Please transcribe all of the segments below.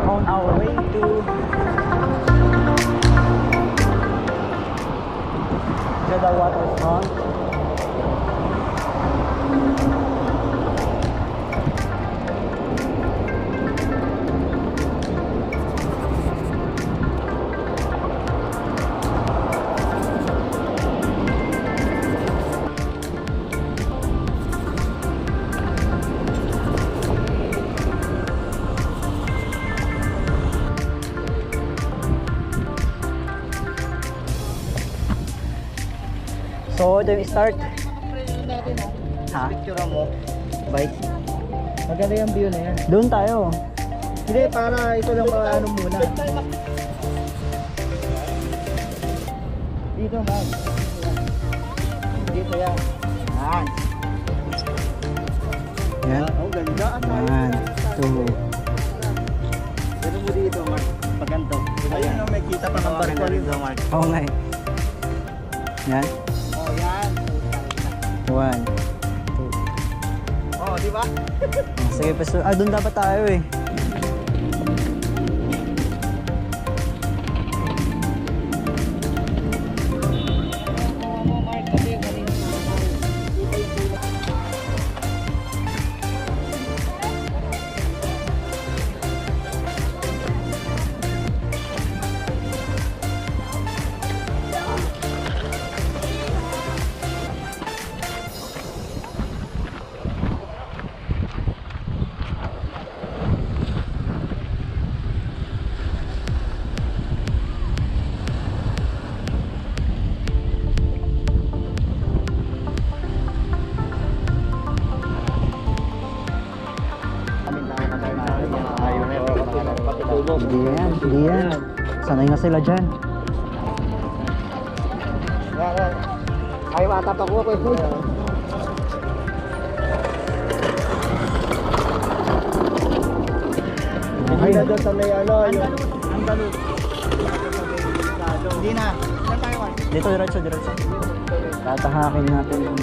on our way to Jeddah waterfront. So, ito yung start. Ha? Picture mo. Bike. Maganda yung view na yan. Doon tayo. Hindi, para ito lang ano muna. Dito man. Dito yan. Yan. Yan. Oh, ganda. 1, 2. Ganda mo dito, Mark. Paganto. Ayun, may kita pa ng barko dito, Mark. Oo nga eh. Yan. Oh, yan. 1, 2. Oh, di ba? Sige, paso. Ah, doon dapat tayo eh. Hindi yan. Sanay na sila dyan. Ayaw atap ako eh. Hindi na doon sa may ano. Andalus. Hindi na. Saan tayo? Dito, diretso. Tatahakin natin yung...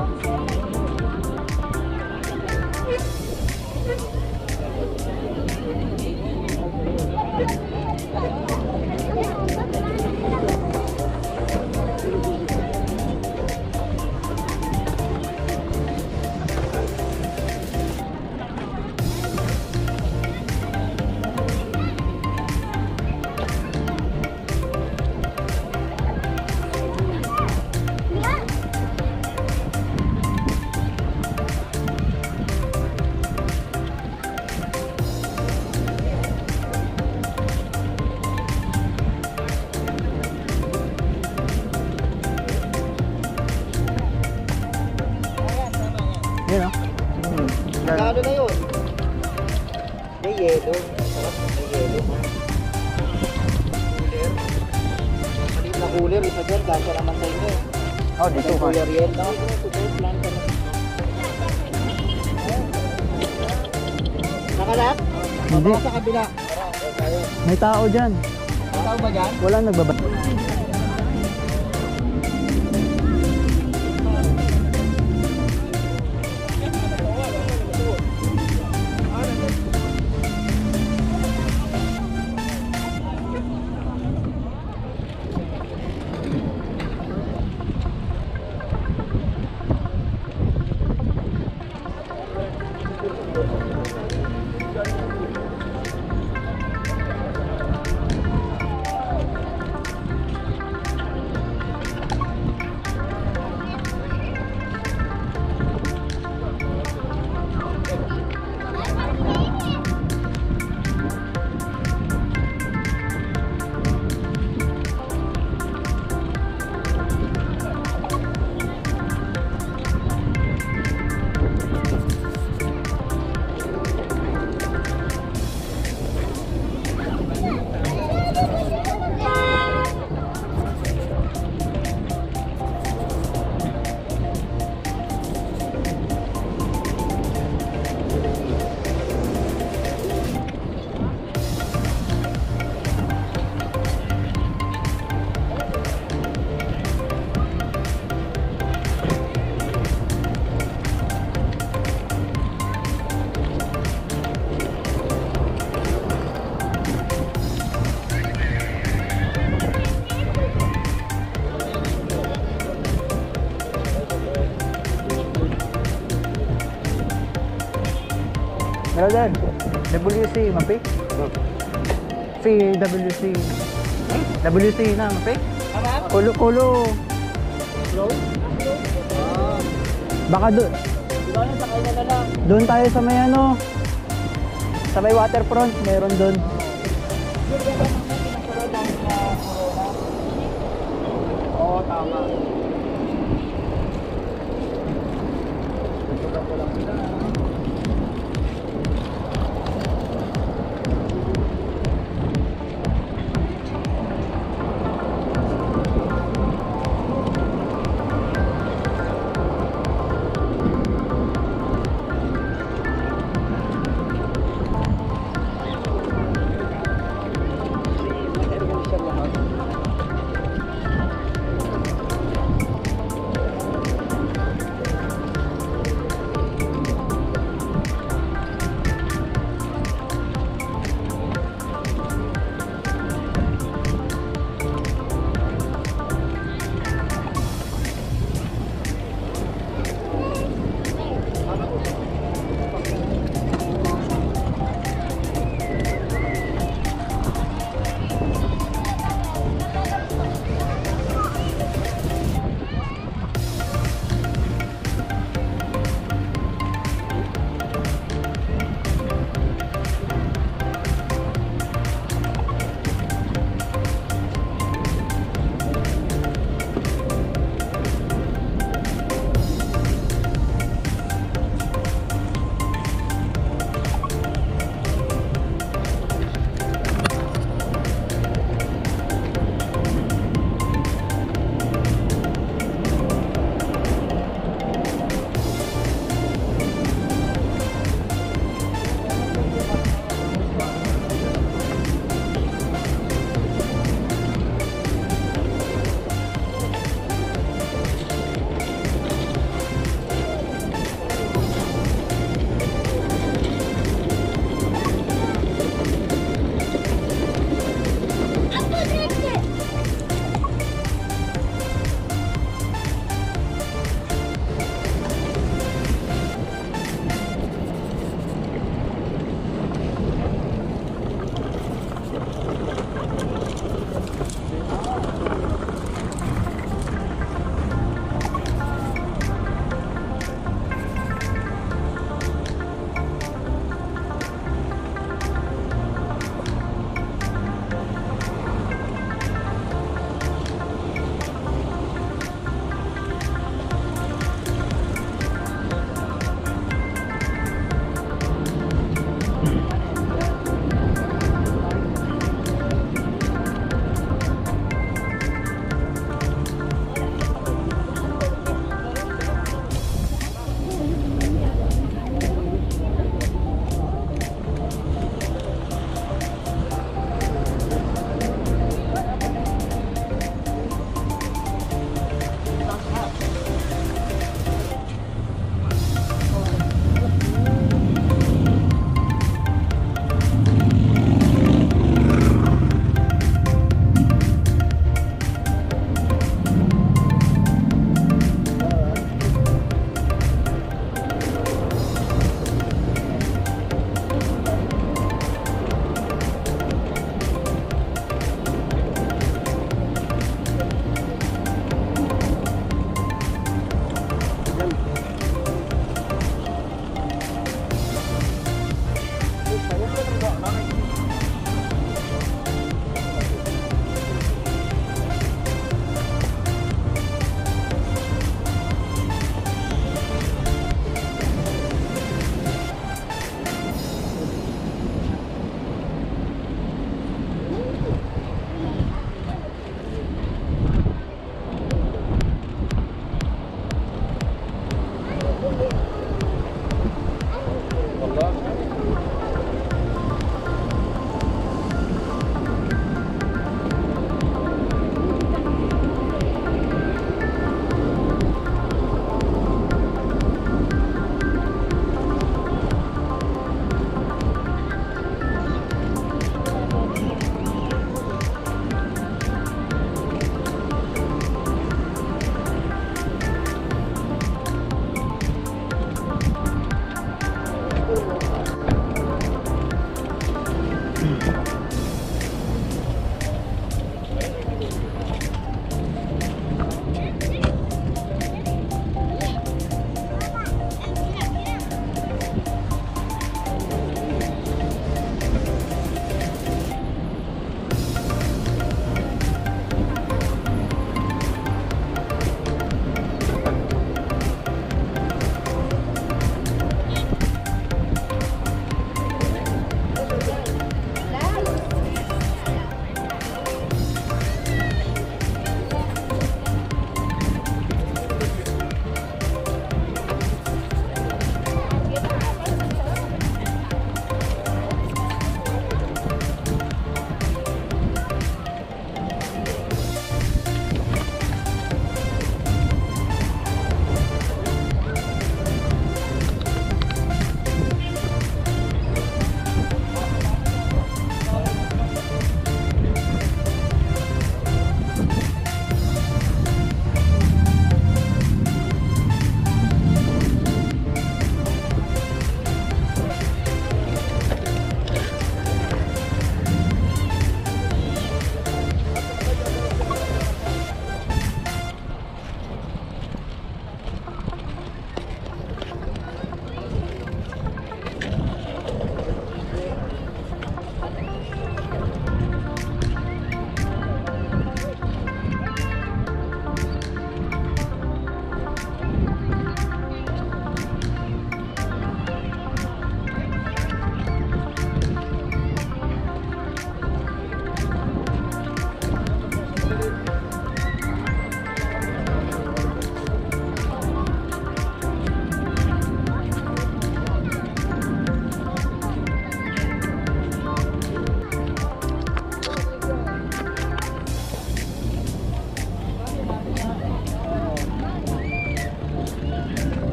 Yun o. Magkano na yun? May yelo. May yelo. Cooler. Maliit na cooler. Isa dyan. Kasya naman sa inyo. Oh, dito ka. Cooler yan. No? Nakalap? Hindi. Sa kabila. May tao dyan. May tao ba dyan? Wala nagbaba. Meron din. WC, mapi? WC. WC na, mapi? Kulo. Baka doon. Doon tayo sa may ano. Sa may waterfront, meron doon. Oo, tama.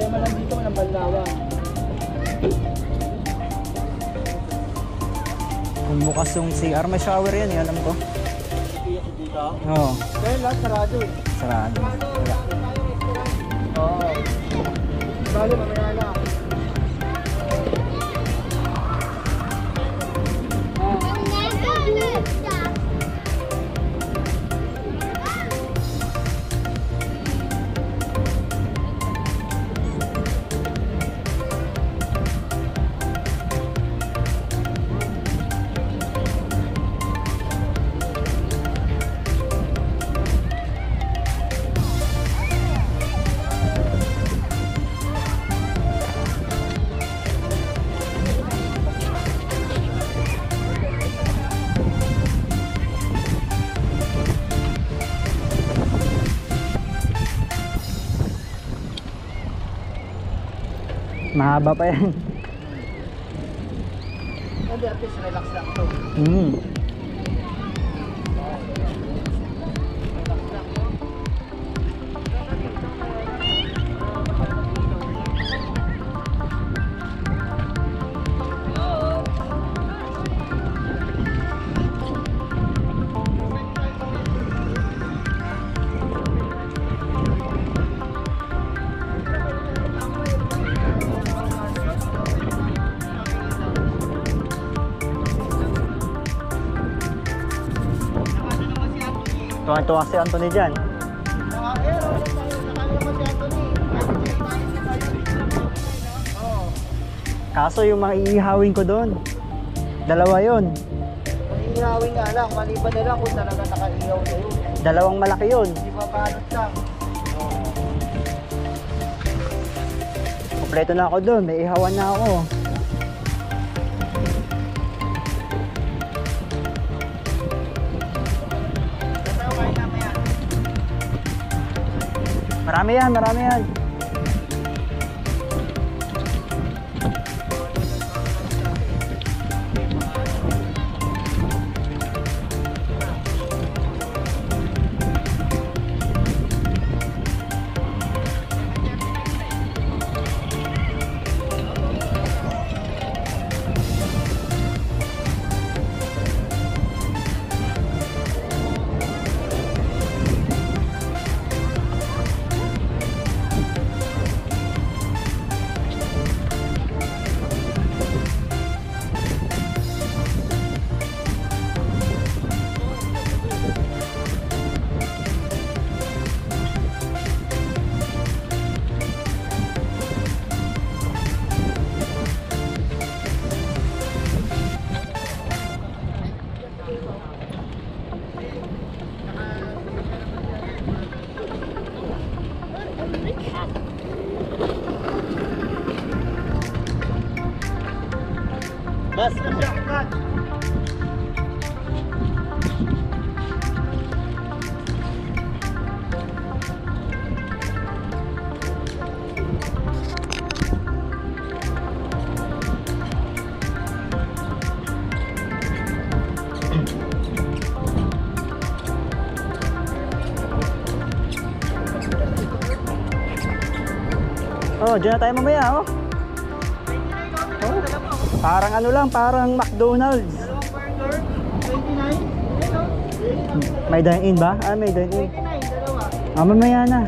problema lang dito, walang banlawan. Kung bukas yung CR, may shower yan eh, alam ko. Dito? Oo. Kaya lahat sarado eh. Sarado. Wala. Oo. Bali, mamaya na. Mahaba pa yan. Hindi, at least relax lang to. Tuwa-tuwa si Anthony dyan. Kaso yung mga iihawin ko doon, dalawa yun. Iihawin nga lang, maliban na lang kung talaga nakaihaw na yun. Dalawang malaki yun. Hindi mabalot lang. Kompleto na ako doon, may ihawan na ako. Marami yan, marami yan. Bas, Shukran. Oh, dyan na tayo mamaya, oh. Oh, parang ano lang, parang McDonald's. Dalawang burger, 29. May dine-in ba? Ah, may dine-in. 29, dalawa. Ah, mamaya na.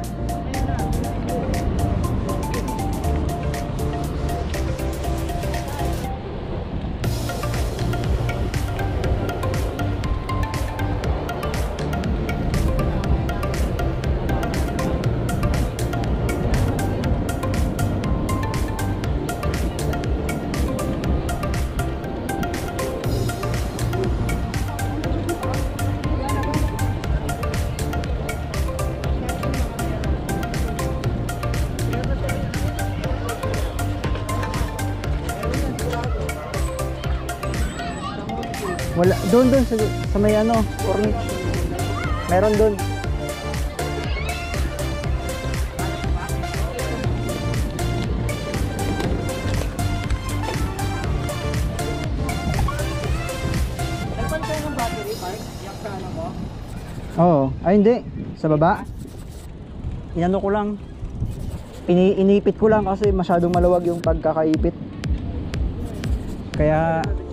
Wala, doon sa may ano, Corniche. Meron doon. Nagpan kayo ng battery, Mark? Yak sa ano mo? Oo, ay hindi, sa baba. Inano ko lang. Inipit ko lang kasi masyadong maluwag yung pagkakaipit. Kaya